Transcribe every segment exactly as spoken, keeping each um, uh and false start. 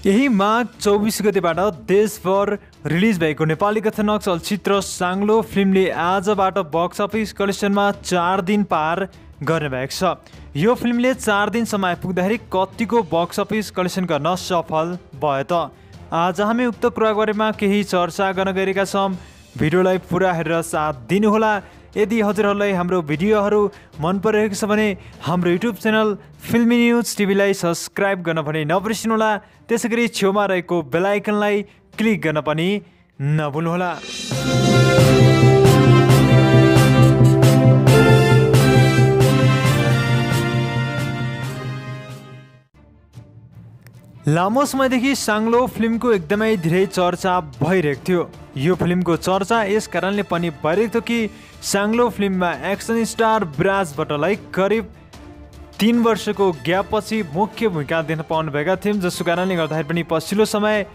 यही माघ चौबिस गतेबाट देशभर रिलिज भएको नेपाली कथानक चलचित्र साङ्लो फिल्मले आजबाट बक्स अफिस कलेक्सनमा चार दिन पार गर्ने भएको छ। यो फिल्मले चार दिनसम्म आइपुग्दाखेरि कतिको बक्स अफिस कलेक्सन गर्न सफल भयो त? आज हामी उक्त कुरा बारेमा केही चर्चा गर्न गएका छौँ। भिडियोलाई पुरा हेरेर साथ दिनुहोला। यदि हजुरहरूलाई हाम्रो भिडियोहरू मन परिरहेको छ भने हाम्रो युट्युब च्यानल फिल्मी न्युज टिभीलाई सब्सक्राइब गर्न पनि नबिर्सिनुहोला। त्यसै गरी छेउमा रहेको बेल आइकनलाई क्लिक गर्न पनि नभुल्नुहोला। लामो समयदेखि साङ्लो फिल्मको एकदमै धेरै चर्चा भइरहेको थियो। यो फिल्मको चर्चा यस कारणले पनि भइरहेको थियो कि साङ्लो फिल्ममा एक्सन स्टार विराज भट्टलाई करिब तीन वर्षको ग्यापपछि मुख्य भूमिका देख्न पाउनु भएका थियौँ, जसको कारणले गर्दाखेरि पनि पछिल्लो समय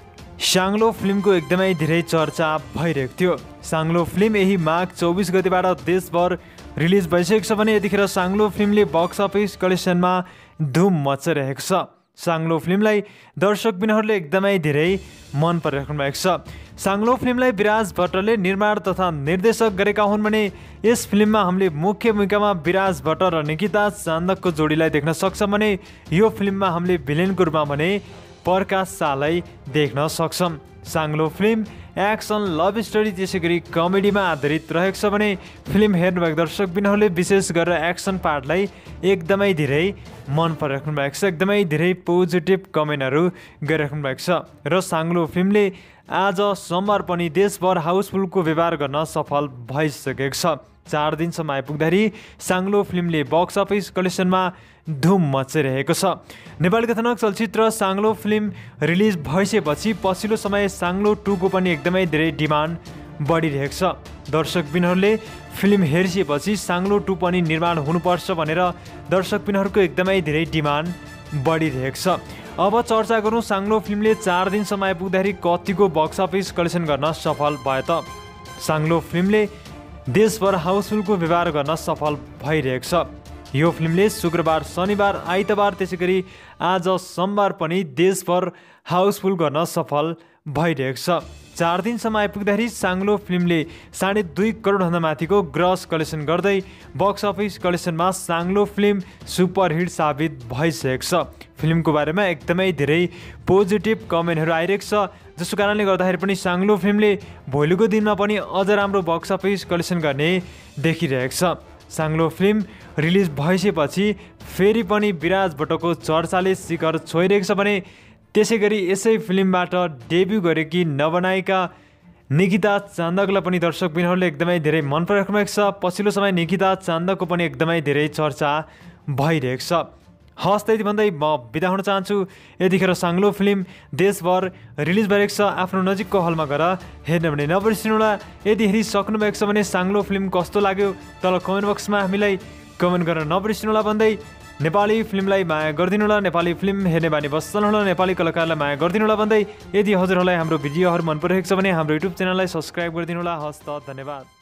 साङ्लो फिल्मको एकदमै धेरै चर्चा भइरहेको थियो। साङ्लो फिल्म यही माघ चौबिस गतिबाट देशभर रिलिज भइसकेको छ भने यतिखेर साङ्लो फिल्मले बक्स अफिस कलेक्सनमा धुम मचाइरहेको छ। साङ्लो फिल्मलाई दर्शकबिनहरूले एकदमै धेरै मन परिराख्नु भएको छ। साङ्लो फिल्मलाई विराज भट्टले निर्माण तथा निर्देशक गरेका हुन् भने यस फिल्ममा हामीले मुख्य भूमिकामा विराज भट्ट र निकिता चान्दकको जोडीलाई देख्न सक्छौँ भने यो फिल्ममा हामीले भिलेनको रूपमा भने प्रकाश शाहलाई देख्न सक्छौँ। Sanglo film action, love story त्यसै गरी कमेडीमा आधारित रहेको छ भने फिल्म हेर्नुभएको दर्शकबिनहरूले विशेष गरेर एक्सन पार्टलाई एकदमै धेरै मन परिराख्नु भएको छ। एकदमै धेरै पोजिटिभ कमेन्टहरू गरिराख्नु भएको छ र साङ्लो फिल्मले आज सोमबार पनि देशभर हाउसफुलको व्यवहार गर्न सफल भइसकेको छ। चार दिनसम्म आइपुग्दाखेरि साङ्लो फिल्मले बक्स अफिस कलेक्सनमा धुम मचाइरहेको छ। नेपाली कथानक चलचित्र साङ्लो फिल्म रिलिज भइसकेपछि पछिल्लो समय साङ्लो टूको पनि एकदमै धेरै डिमान्ड बढिरहेको छ। दर्शकबिनहरूले फिल्म हेरिसकेपछि साङ्लो टू पनि निर्माण हुनुपर्छ भनेर दर्शकबिनहरूको एकदमै धेरै डिमान्ड बढिरहेको छ। अब चर्चा गरौँ साङ्लो फिल्मले चार दिनसम्म आइपुग्दाखेरि कतिको बक्स अफिस कलेक्सन गर्न सफल भयो त? साङ्लो फिल्मले देशभर हाउसफुलको व्यवहार गर्न सफल भइरहेको छ। यो फिल्मले शुक्रबार, शनिबार, आइतबार त्यसै गरी आज सोमबार पनि देशभर हाउसफुल गर्न सफल भइरहेको छ। चार दिनसम्म आइपुग्दाखेरि साङ्लो फिल्मले साढे दुई करोडभन्दा माथिको ग्रस कलेक्सन गर्दै बक्स अफिस कलेक्सनमा साङ्लो फिल्म सुपरहिट साबित भइसकेको छ। फिल्मको बारेमा एकदमै धेरै पोजिटिभ कमेन्टहरू आइरहेको छ, जसको कारणले गर्दाखेरि पनि साङ्लो फिल्मले भोलिको दिनमा पनि अझ राम्रो बक्स अफिस कलेक्सन गर्ने देखिरहेको छ। साङ्लो फिल्म रिलिज भइसकेपछि फेरि पनि विराज भट्टको चर्चाले शिखर छोइरहेको छ भने त्यसै गरी यसै फिल्मबाट डेब्यू गरेकी नवनायिका निकिता चान्दकलाई पनि दर्शकबिनहरूले एकदमै धेरै मन परिराख्नु भएको छ। पछिल्लो समय निकिता चान्दकको पनि एकदमै धेरै चर्चा भइरहेको छ। हस् त यति भन्दै म बिदा हुन चाहन्छु। यतिखेर साङ्लो फिल्म देशभर रिलिज भइरहेको छ। आफ्नो नजिकको हलमा गएर हेर्न भने नबिर्सिनुहोला। यदि हेरिसक्नु भएको छ भने साङ्लो फिल्म कस्तो लाग्यो तल कमेन्ट बक्समा हामीलाई कमेन्ट गर्न नबिर्सिनुहोला भन्दै नेपाली फिल्मलाई माया गरिदिनुहोला, नेपाली फिल्म हेर्ने बानी बस्नुहोला, नेपाली कलाकारलाई माया गरिदिनुहोला भन्दै यदि हजुरहरूलाई हाम्रो भिडियोहरू मन परिरहेको छ भने हाम्रो युट्युब च्यानललाई सब्सक्राइब गरिदिनुहोला। हस् त, धन्यवाद।